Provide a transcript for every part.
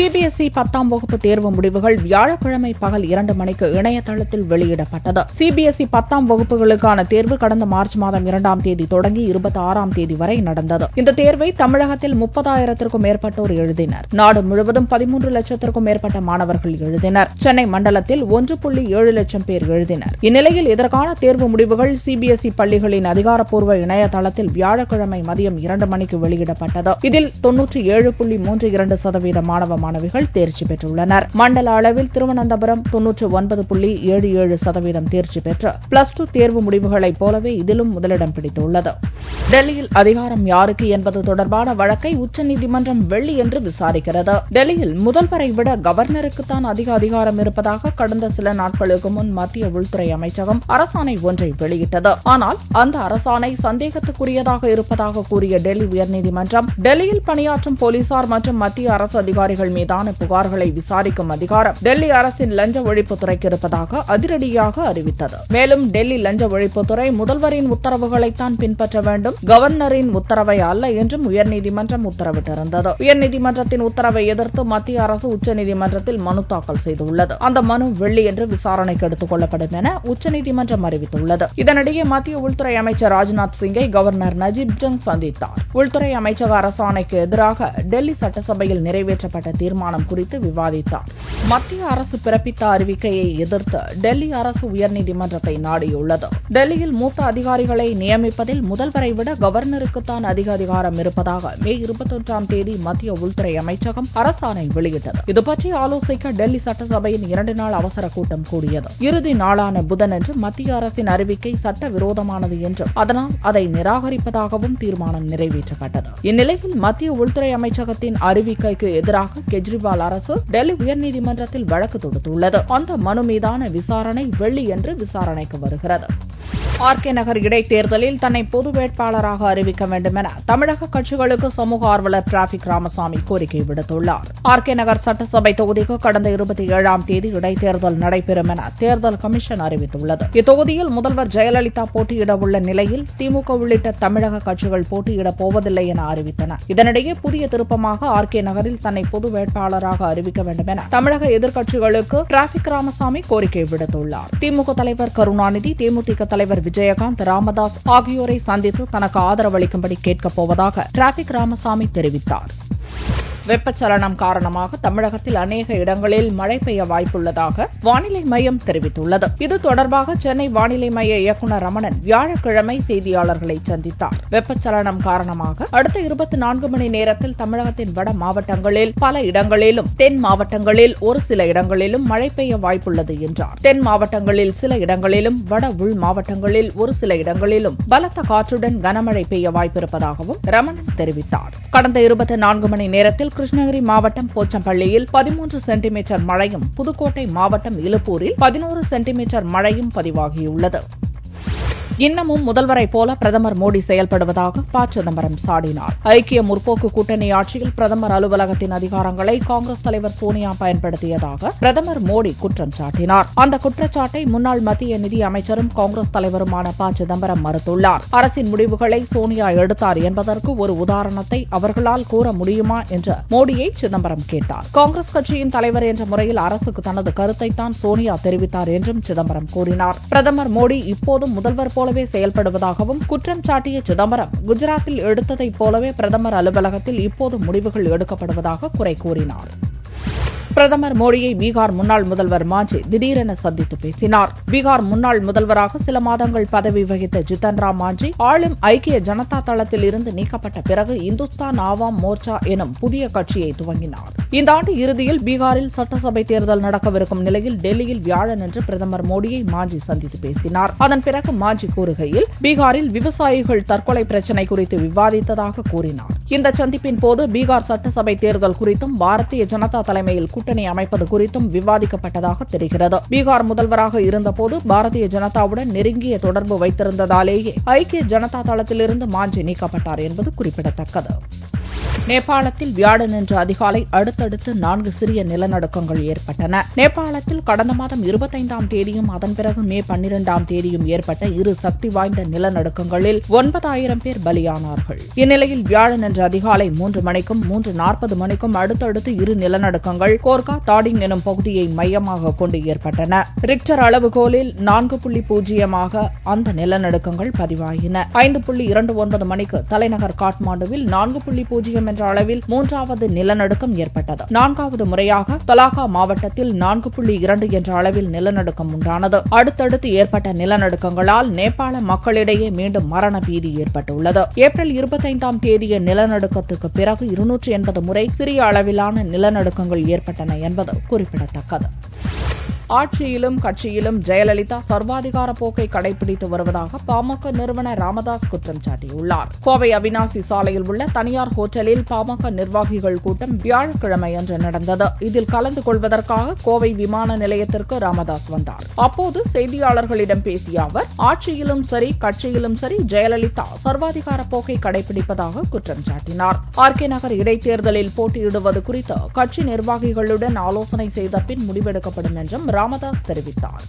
CBSE 10ஆம் வகுப்பு தேர்வு முடிவுகள் வியாழக்கிழமை பகல் 2 மணிக்கு இணையதளத்தில் வெளியிடப்பட்டது. சிபிஎஸ்இ 10ஆம் வகுப்புகளுக்கான தேர்வு கடந்த மார்ச் மாதம் 2ஆம் தேதி தொடங்கி 26ஆம் தேதி வரை நடந்தது. இந்த தேர்வை தமிழகத்தில் 30,000க்கும் மேற்பட்டோர் எழுதினர். நாடு முழுவதும் 13 லட்சத்திற்கும் மேற்பட்ட மாணவர்கள் எழுதினர். சென்னை மண்டலத்தில் 1.7 லட்சம் பேர் எழுதினர். இந்நிலையில் இதற்கான தேர்வு முடிவுகள் சிபிஎஸ்இ பள்ளிகளின் அதிகாரப்பூர்வ இணையதளத்தில் வியாழக்கிழமை மதியம் 2 மணிக்கு வெளியிடப்பட்டது. இதில் 97.32% மாணவ மாணவிகள் தேர்ச்சி பெற்றுள்ளனர். மண்டல அளவில் திருவனந்தபுரம் 99.77% தேர்ச்சி பெற்று பிளஸ் 2 தேர்வு முடிவுகளைப் போலவே இதிலும் முதலிடம் பிடித்துள்ளது. டெல்லியில் அதிகாரம் யாருக்கு என்பது தொடர்பான வழக்கை உச்சநீதிமன்றம் வெள்ளியன்று விசாரிக்கிறது. டெல்லியில் முதல்வரை விட கவர்னருக்குத்தான் அதிக அதிகாரம் இருப்பதாக கடந்த சில நாட்களுக்கு முன் மத்திய உள்துறை அமைச்சகம் அரசாணை ஒன்றை வெளியிட்டது. ஆனால் அந்த அரசாணை சந்தேகத்துக்குரியதாக இருப்பதாக கூறிய டெல்லி உயர்நீதிமன்றம் டெல்லியில் பணியாற்றும் போலீசார் மற்றும் மத்திய அரசு அதிகாரிகள் மீதான புகார்களை விசாரிக்கும் அதிகாரம் டெல்லி அரசின் லஞ்ச ஒழிப்புத்துறைக்கு இருப்பதாக அதிரடியாக அறிவித்தது. மேலும் டெல்லி லஞ்ச ஒழிப்புத்துறை முதல்வரின் உத்தரவுகளைத்தான் பின்பற்ற வேண்டும், கவர்னரின் உத்தரவை அல்ல என்றும் உயர்நீதிமன்றம் உத்தரவிட்டிருந்தது. உயர்நீதிமன்றத்தின் உத்தரவை எதிர்த்து மத்திய அரசு உச்சநீதிமன்றத்தில் மனு தாக்கல் செய்துள்ளது. அந்த மனு வெள்ளியன்று விசாரணைக்கு எடுத்துக் கொள்ளப்படும் என உச்சநீதிமன்றம் அறிவித்துள்ளது. இதனிடையே மத்திய உள்துறை அமைச்சர் ராஜ்நாத் சிங்கை கவர்னர் நஜீப் ஜங் சந்தித்தார். உள்துறை அமைச்சக அரசாணைக்கு எதிராக டெல்லி சட்டசபையில் நிறைவேற்றப்பட்ட தீர்மானம் குறித்து விவாதித்தார். மத்திய அரசு பிறப்பித்த அறிவிக்கையை எதிர்த்து டெல்லி அரசு உயர்நீதிமன்றத்தை நாடியுள்ளது. டெல்லியில் மூத்த அதிகாரிகளை நியமிப்பதில் முதல்வரை விட கவர்னருக்குத்தான் அதிக அதிகாரம் இருப்பதாக மே 21ஆம் தேதி மத்திய உள்துறை அமைச்சகம் அரசாணை வெளியிட்டது. இதுபற்றி ஆலோசிக்க டெல்லி சட்டசபையின் 2 நாள் அவசர கூட்டம் கூடியது. இறுதி நாளான புதனன்று மத்திய அரசின் அறிவிக்கை சட்டவிரோதமானது என்றும் அதனால் அதை நிராகரிப்பதாகவும் தீர்மானம் நிறைவேற்றப்பட்டது. இந்நிலையில் மத்திய உள்துறை அமைச்சகத்தின் அறிவிக்கைக்கு எதிராக கெஜ்ரிவால் அரசு டெல்லி உயர்நீதிமன்றத்தில் வழக்கு தொடுத்துள்ளது. அந்த மனு மீதான விசாரணை வெள்ளியன்று விசாரணைக்கு வருகிறது. ஆர்.கே. நகர் இடைத்தேர்தலில் தன்னை பொது வேட்பாளராக அறிவிக்க வேண்டும் என தமிழக கட்சிகளுக்கு சமூக ஆர்வலர் டிராபிக் ராமசாமி கோரிக்கை விடுத்துள்ளார். ஆர்.கே. நகர் சட்டசபை தொகுதிக்கு கடந்த 27ஆம் தேதி இடைத்தேர்தல் நடைபெறும் என தேர்தல் கமிஷன் அறிவித்துள்ளது. இத்தொகுதியில் முதல்வர் ஜெயலலிதா போட்டியிட உள்ள நிலையில் திமுக உள்ளிட்ட தமிழக கட்சிகள் போட்டியிடப் போவதில்லை என அறிவித்தன. இதனிடையே புதிய திருப்பமாக ஆர்.கே. நகரில் தன்னை பொது வேட்பாளராக அறிவிக்க வேண்டும் என தமிழக எதிர்க்கட்சிகளுக்கு டிராபிக் ராமசாமி கோரிக்கை விடுத்துள்ளார். திமுக தலைவர் கருணாநிதி, தேமுதிக தலைவர் விஜயகாந்த், ராமதாஸ் ஆகியோரை சந்தித்து தனக்கு ஆதரவளிக்கும்படி கேட்கப் போவதாக டிராபிக் ராமசாமி தெரிவித்தார். வெப்பச்சலனம் காரணமாக தமிழகத்தில் அநேக இடங்களில் மழை பெய்ய வாய்ப்புள்ளதாக வானிலை மையம் தெரிவித்துள்ளது. இது தொடர்பாக சென்னை வானிலை மைய இயக்குநர் ரமணன் வியாழக்கிழமை செய்தியாளர்களை சந்தித்தார். வெப்பச்சலனம் காரணமாக அடுத்த 24 மணி நேரத்தில் தமிழகத்தின் வட மாவட்டங்களில் பல இடங்களிலும், தென் மாவட்டங்களில் ஒரு சில இடங்களிலும் மழை பெய்ய வாய்ப்புள்ளது என்றார். தென் மாவட்டங்களில் சில இடங்களிலும், வட உள் மாவட்டங்களில் ஒரு சில இடங்களிலும் பலத்த காற்றுடன் கனமழை பெய்ய வாய்ப்பிருப்பதாகவும் ரமணன் தெரிவித்தார். கடந்த 24 மணி நேரத்தில் கிருஷ்ணகிரி மாவட்டம் போச்சம்பள்ளியில் 13 சென்டிமீட்டர் மழையும், புதுக்கோட்டை மாவட்டம் இலுப்பூரில் 11 சென்டிமீட்டர் மழையும் பதிவாகியுள்ளது. இன்னமும் முதல்வரைப் போல பிரதமர் மோடி செயல்படுவதாக ப. சிதம்பரம் சாடினார். ஐக்கிய முற்போக்கு கூட்டணி ஆட்சியில் பிரதமர் அலுவலகத்தின் அதிகாரங்களை காங்கிரஸ் தலைவர் சோனியா பயன்படுத்தியதாக பிரதமர் மோடி குற்றம் சாட்டினார். அந்த குற்றச்சாட்டை முன்னாள் மத்திய நிதி அமைச்சரும் காங்கிரஸ் தலைவருமான ப. சிதம்பரம் மறுத்துள்ளார். அரசின் முடிவுகளை சோனியா எடுத்தார் என்பதற்கு ஒரு உதாரணத்தை அவர்களால் கூற முடியுமா என்று மோடியை சிதம்பரம் கேட்டார். காங்கிரஸ் கட்சியின் தலைவர் என்ற முறையில் அரசுக்கு தனது கருத்தைத்தான் சோனியா தெரிவித்தார் என்றும் சிதம்பரம் கூறினார். பிரதமர் மோடி இப்போதும் முதல்வர் போலவே செயல்படுவதாகவும் குற்றம் சாட்டிய சிதம்பரம், குஜராத்தில் எடுத்ததைப் போலவே பிரதமர் அலுவலகத்தில் இப்போது முடிவுகள் எடுக்கப்படுவதாக குறை கூறினார். பிரதமர் மோடியை பீகார் முன்னாள் முதல்வர் மாஞ்சி திடீரென சந்தித்து பேசினார். பீகார் முன்னாள் முதல்வராக சில மாதங்கள் பதவி வகித்த ஜித்தன் ராம் மாஞ்சி ஆளும் ஐக்கிய ஜனதா தளத்தில் இருந்து நீக்கப்பட்ட பிறகு இந்துஸ்தான் ஆவாம் மோர்ச்சா எனும் புதிய கட்சியை துவங்கினார். இந்த ஆண்டு இறுதியில் பீகாரில் சட்டசபை தேர்தல் நடக்கவிருக்கும் நிலையில் டெல்லியில் வியாழனன்று பிரதமர் மோடியை மாஞ்சி சந்தித்து பேசினார். அதன் பிறகு மாஞ்சி கூறுகையில், பீகாரில் விவசாயிகள் தற்கொலை பிரச்சினை குறித்து விவாதித்ததாக கூறினார். இந்த சந்திப்பின் போது பீகார் சட்டசபை தேர்தல் குறித்தும் பாரதிய ஜனதா தலைமையில் கூட்டணி அமைப்பது குறித்தும் விவாதிக்கப்பட்டதாக தெரிகிறது. பீகார் முதல்வராக இருந்தபோது பாரதிய ஜனதாவுடன் நெருங்கிய தொடர்பு வைத்திருந்ததாலேயே ஐக்கிய ஜனதா தளத்திலிருந்து மாஞ்சி நீக்கப்பட்டார் என்பது குறிப்பிடத்தக்கது. நேபாளத்தில் வியாழனன்று அதிகாலை அடுத்தடுத்து 4 சிறிய நிலநடுக்கங்கள் ஏற்பட்டன. நேபாளத்தில் கடந்த மாதம் 25ஆம் தேதியும் அதன் பிறகு மே 12ஆம் தேதியும் ஏற்பட்ட 2 சக்தி வாய்ந்த நிலநடுக்கங்களில் 9000 பேர் பலியானார்கள். இந்நிலையில் வியாழனன்று அதிகாலை 3 மணிக்கும் 3:40 மணிக்கும் அடுத்தடுத்து 2 நிலநடுக்கங்கள் கோர்கா தாடிங் எனும் பகுதியை மையமாக கொண்டு ஏற்பட்டன. ரிக்டர் அளவுகோலில் 4.0 அந்த நிலநடுக்கங்கள் பதிவாகின. 5.29 மணிக்கு தலைநகர் காட்மாண்டுவில் 4.0 என்ற அளவில் 3வது நிலநடுக்கம் ஏற்பட்டது. 4வது முறையாக தலாகா மாவட்டத்தில் 4.2 என்ற அளவில் நிலநடுக்கம் உண்டானது. அடுத்தடுத்து ஏற்பட்ட நிலநடுக்கங்களால் நேபாள மக்களிடையே மீண்டும் மரண பீதி ஏற்பட்டுள்ளது. ஏப்ரல் 25ஆம் தேதிய நிலநடுக்கத்துக்கு பிறகு 280 முறை சிறிய அளவிலான நிலநடுக்கங்கள் ஏற்பட்டன என்பது குறிப்பிடத்தக்கது. ஆட்சியிலும் கட்சியிலும் ஜெயலலிதா சர்வாதிகார போக்கை கடைபிடித்து வருவதாக பாமக நிறுவனர் ராமதாஸ் குற்றம் சாட்டியுள்ளார். கோவை அவினாசி சாலையில் உள்ள தனியார் ஹோட்டலில் பாமக நிர்வாகிகள் கூட்டம் வியாழக்கிழமையன்று நடந்தது. இதில் கலந்து கொள்வதற்காக கோவை விமான நிலையத்திற்கு ராமதாஸ் வந்தார். அப்போது செய்தியாளர்களிடம் பேசிய அவர், ஆட்சியிலும் சரி கட்சியிலும் சரி ஜெயலலிதா சர்வாதிகார போக்கை கடைபிடிப்பதாக குற்றம் சாட்டினார். ஆர்கே நகர் இடைத்தேர்தலில் போட்டியிடுவது குறித்து கட்சி நிர்வாகிகளுடன் ஆலோசனை செய்த பின் முடிவெடுக்கப்படும் என்றும் ராமதாஸ் தெரிவித்தார்.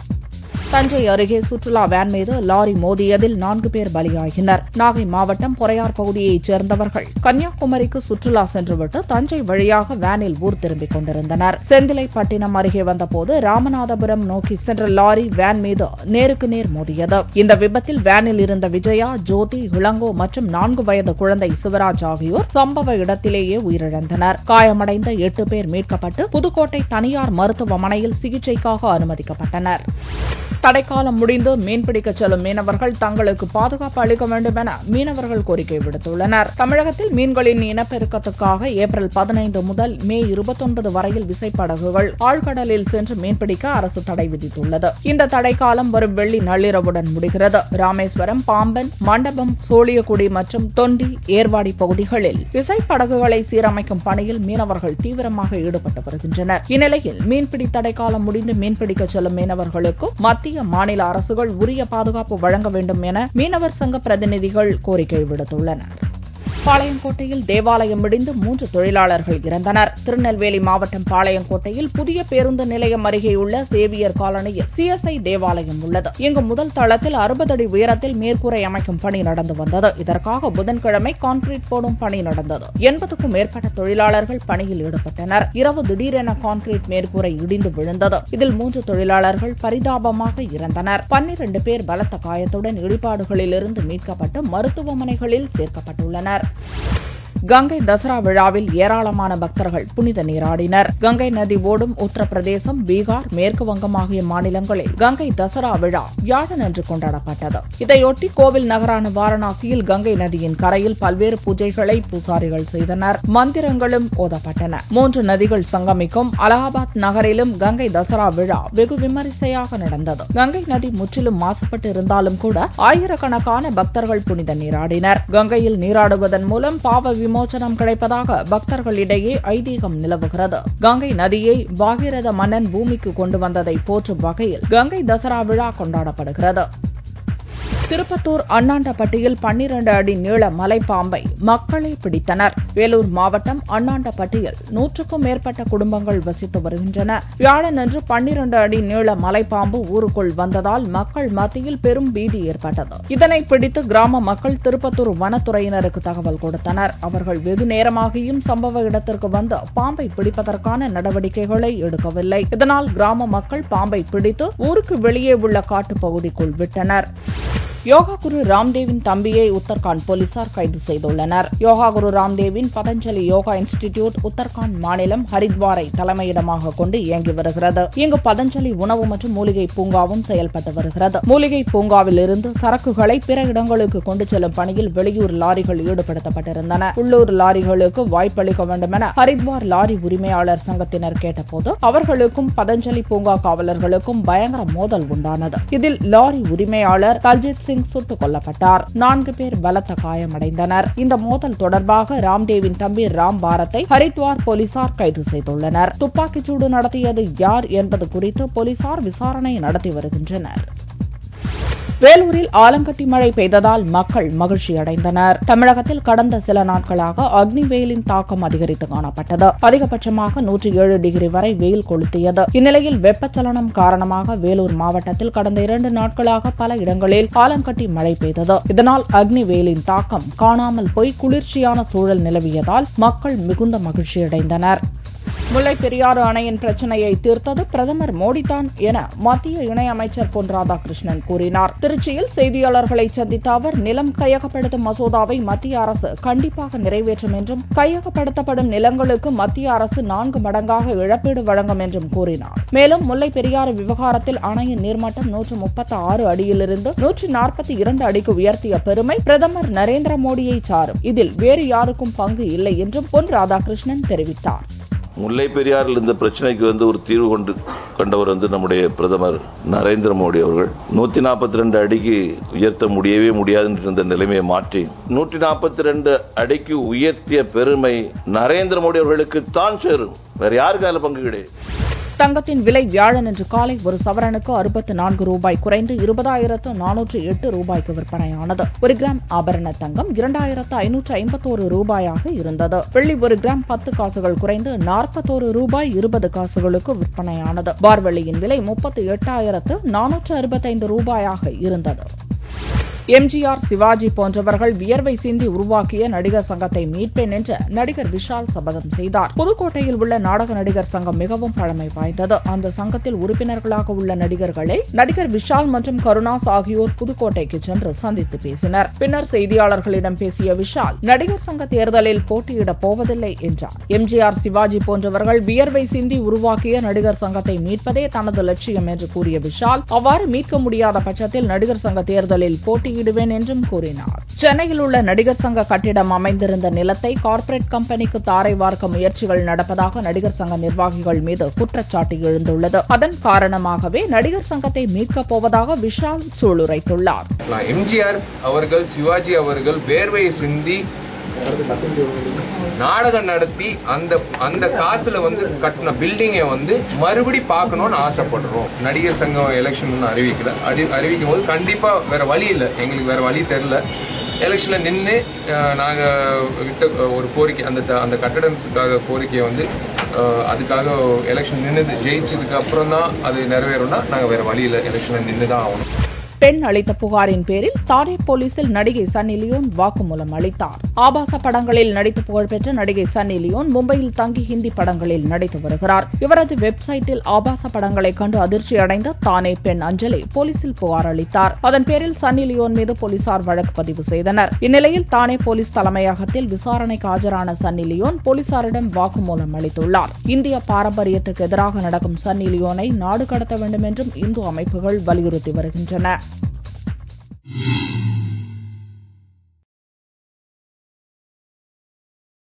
தஞ்சை அருகே சுற்றுலா வேன் மீது லாரி மோதியதில் 4 பேர் பலியாகினர். நாகை மாவட்டம் பொறையார் பகுதியைச் சேர்ந்தவர்கள் கன்னியாகுமரிக்கு சுற்றுலா சென்றுவிட்டு தஞ்சை வழியாக வேனில் ஊர் திரும்பிக் கொண்டிருந்தனர். செந்திலைப்பட்டினம் அருகே வந்தபோது ராமநாதபுரம் நோக்கி சென்ற லாரி வேன் மீது நேருக்கு நேர் மோதியது. இந்த விபத்தில் வேனில் இருந்த விஜயா, ஜோதி, இளங்கோ மற்றும் 4 வயது குழந்தை சிவராஜ் ஆகியோர் சம்பவ இடத்திலேயே உயிரிழந்தனர். காயமடைந்த 8 பேர் மீட்கப்பட்டு புதுக்கோட்டை தனியார் மருத்துவமனையில் சிகிச்சைக்காக அனுமதிக்கப்பட்டனர். தடைக்காலம் முடிந்து மீன்பிடிக்க செல்லும் மீனவர்கள் தங்களுக்கு பாதுகாப்பு அளிக்க வேண்டும் என மீனவர்கள் கோரிக்கை விடுத்துள்ளனர். தமிழகத்தில் மீன்களின் இனப்பெருக்கத்துக்காக ஏப்ரல் 15 முதல் மே 29 வரையில் விசைப்படகுகள் ஆழ்கடலில் சென்று மீன்பிடிக்க அரசு தடை விதித்துள்ளது. இந்த தடைக்காலம் வரும் வெள்ளி நள்ளிரவுடன் முடிகிறது. ராமேஸ்வரம், பாம்பன், மண்டபம், சோழியக்குடி மற்றும் தொண்டி, ஏர்வாடி பகுதிகளில் விசைப்படகுகளை சீரமைக்கும் பணியில் மீனவர்கள் தீவிரமாக ஈடுபட்டு வருகின்றனர். இந்நிலையில் மீன்பிடி தடைக்காலம் முடிந்து மீன்பிடிக்க செல்லும் மீனவர்களுக்கு மத்திய மாநில அரசுகள் உரிய பாதுகாப்பு வழங்க வேண்டும் என மீனவர் சங்க பிரதிநிதிகள் கோரிக்கை விடுத்துள்ளனர். பாளையங்கோட்டையில் தேவாலயம் இடிந்து 3 தொழிலாளர்கள் இறந்தனர். திருநெல்வேலி மாவட்டம் பாளையங்கோட்டையில் புதிய பேருந்து நிலையம் அருகேயுள்ள சேவியர் காலனியில் சிஎஸ்ஐ தேவாலயம் உள்ளது. இங்கு முதல் தளத்தில் 60 அடி உயரத்தில் மேற்கூரை அமைக்கும் பணி நடந்து வந்தது. இதற்காக புதன்கிழமை கான்கிரீட் போடும் பணி நடந்தது. 80க்கும் மேற்பட்ட தொழிலாளர்கள் பணியில் ஈடுபட்டனர். இரவு திடீரென கான்கிரீட் மேற்கூரை இடிந்து விழுந்தது. இதில் 3 தொழிலாளர்கள் பரிதாபமாக இறந்தனர். 12 பேர் பலத்த காயத்துடன் இடிபாடுகளிலிருந்து மீட்கப்பட்டு மருத்துவமனைகளில் சேர்க்கப்பட்டுள்ளனர். கங்கை தசரா விழாவில் ஏராளமான பக்தர்கள் புனித நீராடினர். கங்கை நதி ஓடும் உத்தரப்பிரதேசம், பீகார், மேற்கு வங்கம் ஆகிய மாநிலங்களில் கங்கை தசரா விழா வியாழனன்று கொண்டாடப்பட்டது. இதையொட்டி கோவில் நகரான வாரணாசியில் கங்கை நதியின் கரையில் பல்வேறு பூஜைகளை பூசாரிகள் செய்தனர். மந்திரங்களும் ஓதப்பட்டன. 3 நதிகள் சங்கமிக்கும் அலகாபாத் நகரிலும் கங்கை தசரா விழா வெகு விமரிசையாக நடந்தது. கங்கை நதி முற்றிலும் மாசுபட்டு இருந்தாலும் கூட ஆயிரக்கணக்கான பக்தர்கள் புனித நீராடினர். கங்கையில் நீராடுவதன் மூலம் பாவ விமோசனம் கிடைப்பதாக பக்தர்களிடையே ஐதீகம் நிலவுகிறது. கங்கை நதியை பாகீரத மன்னன் பூமிக்கு கொண்டு வந்ததை போற்றும் வகையில் கங்கை தசரா விழா கொண்டாடப்படுகிறது. திருப்பத்தூர் அண்ணாண்டப்பட்டியில் 12 அடி நீள மலைப்பாம்பை மக்களே பிடித்தனர். வேலூர் மாவட்டம் அண்ணாண்டப்பட்டியில் 100க்கும் மேற்பட்ட குடும்பங்கள் வசித்து வருகின்றன. வியாழனன்று 12 அடி நீள மலைப்பாம்பு ஊருக்குள் வந்ததால் மக்கள் மத்தியில் பெரும் பீதி ஏற்பட்டது. இதனை பிடித்து கிராம மக்கள் திருப்பத்தூர் வனத்துறையினருக்கு தகவல் கொடுத்தனர். அவர்கள் வெகு நேரமாகியும் சம்பவ இடத்திற்கு வந்து பாம்பை பிடிப்பதற்கான நடவடிக்கைகளை எடுக்கவில்லை. இதனால் கிராம மக்கள் பாம்பை பிடித்து ஊருக்கு வெளியே உள்ள காட்டுப்பகுதிக்குள் விட்டனர். யோகா குரு ராம்தேவின் தம்பியை உத்தரகாண்ட் போலீசார் கைது செய்துள்ளனர். யோகா குரு ராம்தேவின் பதஞ்சலி யோகா இன்ஸ்டிடியூட் உத்தரகாண்ட் மாநிலம் ஹரித்வாரை தலைமையிடமாக கொண்டு இயங்கி வருகிறது. இங்கு பதஞ்சலி உணவு மற்றும் மூலிகை பூங்காவும் செயல்பட்டு வருகிறது. மூலிகை பூங்காவில் இருந்து சரக்குகளை பிற இடங்களுக்கு கொண்டு செல்லும் பணியில் வெளியூர் லாரிகள் ஈடுபடுத்தப்பட்டிருந்தன. உள்ளூர் லாரிகளுக்கு வாய்ப்பளிக்க வேண்டும் என ஹரித்வார் லாரி உரிமையாளர் சங்கத்தினர் கேட்டபோது அவர்களுக்கும் பதஞ்சலி பூங்கா காவலர்களுக்கும் பயங்கர மோதல் உண்டானது. இதில் லாரி உரிமையாளர் தல்ஜித் சிங் சுட்டுக் கொல்லப்பட்டார். 4 பேர் பலத்த காயமடைந்தனர். இந்த மோதல் தொடர்பாக ராம்தேவின் தம்பி ராம் பாரத்தை ஹரித்வார் போலீசார் கைது செய்துள்ளனர். துப்பாக்கிச்சூடு நடத்தியது யார் என்பது குறித்து போலீசார் விசாரணை நடத்தி வருகின்றனர். வேலூரில் ஆலங்கட்டி மழை பெய்ததால் மக்கள் மகிழ்ச்சியடைந்தனர். தமிழகத்தில் கடந்த சில நாட்களாக அக்னி வெயிலின் தாக்கம் அதிகரித்து காணப்பட்டது. அதிகபட்சமாக 107 டிகிரி வரை வெயில் கொளுத்தியது. இந்நிலையில் வெப்பச்சலனம் காரணமாக வேலூர் மாவட்டத்தில் கடந்த 2 நாட்களாக பல இடங்களில் ஆலங்கட்டி மழை பெய்தது. இதனால் அக்னி வெயிலின் தாக்கம் காணாமல் போய் குளிர்ச்சியான சூழல் நிலவியதால் மக்கள் மிகுந்த மகிழ்ச்சியடைந்தனர். முல்லை பெரியாறு அணையின் பிரச்சினையை தீர்த்தது பிரதமர் மோடிதான் என மத்திய இணையமைச்சர் பொன் ராதாகிருஷ்ணன் கூறினார். திருச்சியில் செய்தியாளர்களை சந்தித்த அவர், நிலம் கையகப்படுத்தும் மசோதாவை மத்திய அரசு கண்டிப்பாக நிறைவேற்றும் என்றும், கையகப்படுத்தப்படும் நிலங்களுக்கு மத்திய அரசு 4 மடங்காக இழப்பீடு வழங்கும் என்றும் கூறினார். மேலும் முல்லை பெரியாறு விவகாரத்தில் அணையின் நீர்மட்டம் 136 அடியிலிருந்து 142 அடிக்கு உயர்த்திய பெருமை பிரதமர் நரேந்திர மோடியை சாரும். இதில் வேறு யாருக்கும் பங்கு இல்லை என்றும் பொன் ராதாகிருஷ்ணன் தெரிவித்தார். முல்லை பெரியாறில் இந்த பிரச்சனைக்கு ஒரு தீர்வு கண்டவர் நம்முடைய பிரதமர் நரேந்திர மோடி அவர்கள். 142 அடிக்கு உயர்த்த முடியவே முடியாது என்ற நிலைமையை மாற்றி 142 அடிக்கு உயர்த்திய பெருமை நரேந்திர மோடி அவர்களுக்கு தான் சேரும். வேற யாருக்கு அதில் பங்கு கிடையாது. தங்கத்தின் விலை வியாழனன்று காலை ஒரு சவரனுக்கு 64 ரூபாய் குறைந்து 20,408 ரூபாய்க்கு விற்பனையானது. 1 கிராம் ஆபரண தங்கம் 2,551 ரூபாயாக இருந்தது. வெள்ளி 1 கிராம் 10 காசுகள் குறைந்து 41 ரூபாய் 20 காசுகளுக்கு விற்பனையானது. பார்வெள்ளியின் விலை 38,465 ரூபாயாக இருந்தது. எம்ஜிஆர், சிவாஜி போன்றவர்கள் வியர்வை சிந்தி உருவாக்கிய நடிகர் சங்கத்தை மீட்பேன் என்று நடிகர் விஷால் சபதம் செய்தார். புதுக்கோட்டையில் உள்ள நாடக நடிகர் சங்கம் மிகவும் பழமை வாய்ந்தது. அந்த சங்கத்தில் உறுப்பினர்களாக உள்ள நடிகர்களை நடிகர் விஷால் மற்றும் கருணாஸ் ஆகியோர் புதுக்கோட்டைக்கு சென்று சந்தித்து பேசினர். பின்னர் செய்தியாளர்களிடம் பேசிய விஷால், நடிகர் சங்க தேர்தலில் போட்டியிடப் போவதில்லை என்றார். எம்ஜிஆர், சிவாஜி போன்றவர்கள் வியர்வை சிந்தி உருவாக்கிய நடிகர் சங்கத்தை மீட்பதே தனது லட்சியம் என்று கூறிய விஷால், அவ்வாறு மீட்க முடியாத பட்சத்தில் நடிகர் சங்க தேர்தலில் போட்டி என்றும் கூறினார். சென்னையில் உள்ள நடிகர் சங்க கட்டிடம் அமைந்திருந்த நிலத்தை கார்ப்பரேட் கம்பெனிக்கு தாரை வார்க்க முயற்சிகள் நடப்பதாக நடிகர் சங்க நிர்வாகிகள் மீது குற்றச்சாட்டு எழுந்துள்ளது. அதன் காரணமாகவே நடிகர் சங்கத்தை மீட்கப் போவதாக விஷால் சூளுரைத்துள்ளார். எம்ஜிஆர் அவர்கள், சிவாஜி அவர்கள் வேர்வையை சிந்தி நாடகம் நடத்தி அந்த காசுல கட்டின பில்டிங்கை மறுபடி பார்க்கணும்னு ஆசைப்படுறோம். நடிகர் சங்கம் எலெக்ஷன் அறிவிக்கும் போது கண்டிப்பா வேற வழி இல்லை, எங்களுக்கு வேற வழி தெரியல. எலெக்ஷன்ல நின்று நாங்க விட்ட ஒரு கோரிக்கை, அந்த கட்டடத்துக்காக கோரிக்கையை அதுக்காக எலெக்ஷன் நின்று ஜெயிச்சதுக்கு அப்புறம் தான் அது நிறைவேறும்னா நாங்க வேற வழி இல்லை, எலெக்ஷன்ல நின்றுதான் ஆகணும். பெண் அளித்த புகாரின் பேரில் தானே போலீசில் நடிகை சன்னி லியோன் வாக்குமூலம் அளித்தார். ஆபாச படங்களில் நடித்து புகழ்பெற்ற நடிகை சன்னி லியோன் மும்பையில் தங்கி ஹிந்தி படங்களில் நடித்து வருகிறார். இவரது வெப்சைட்டில் ஆபாச படங்களை கண்டு அதிர்ச்சி அடைந்த தானே பெண் அஞ்சலி போலீசில் புகார் அளித்தார். அதன் பேரில் சன்னி லியோன் மீது போலீசார் வழக்கு பதிவு செய்தனர். இந்நிலையில் தானே போலீஸ் தலைமையகத்தில் விசாரணைக்கு ஆஜரான சன்னி லியோன் போலீசாரிடம் வாக்குமூலம் அளித்துள்ளார். இந்திய பாரம்பரியத்துக்கு எதிராக நடக்கும் சன்னி லியோனை நாடு கடத்த வேண்டும் என்றும் இந்து அமைப்புகள் வலியுறுத்தி வருகின்றன.